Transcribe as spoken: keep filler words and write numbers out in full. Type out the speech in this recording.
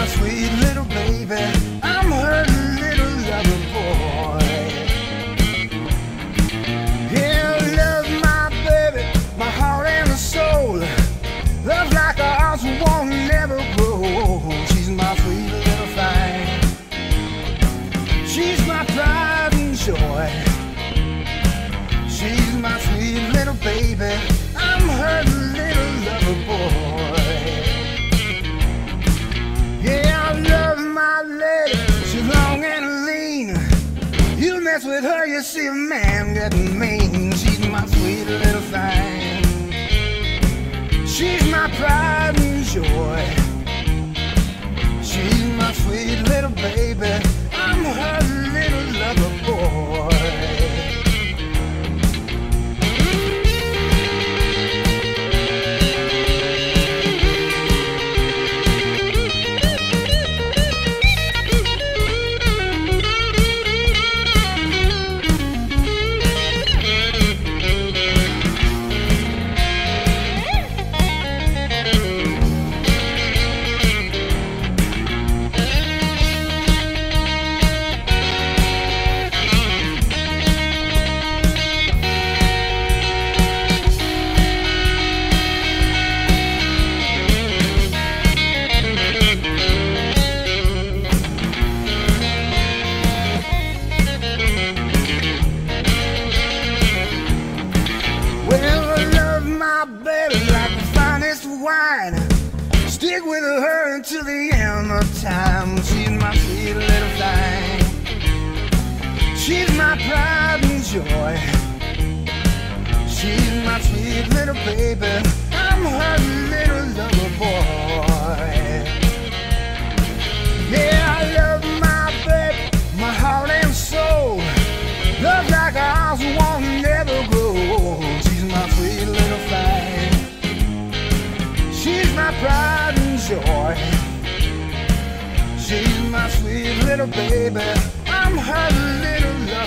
sweet little baby. I'm her little lover boy. Yeah, love my baby, my heart and soul. Love like a house won't never grow. She's my sweet little thing. She's my pride and joy. She's my sweet little baby. I'm her little lover boy. Yeah, I love my lady. She's long and lean. You mess with her, you see a man getting mean. She's my sweet little thing. She's my pride and joy. She's my sweet little baby. I'm her little lover boy. Stick with her until the end of time. She's my sweet little thing. She's my pride and joy. She's my sweet little baby. I'm her little lover boy. Yeah, I love my baby, my heart and soul. Love like a house won't never grow. She's my sweet little thing. She's my pride and joy. She's my sweet little baby. I'm her little lover.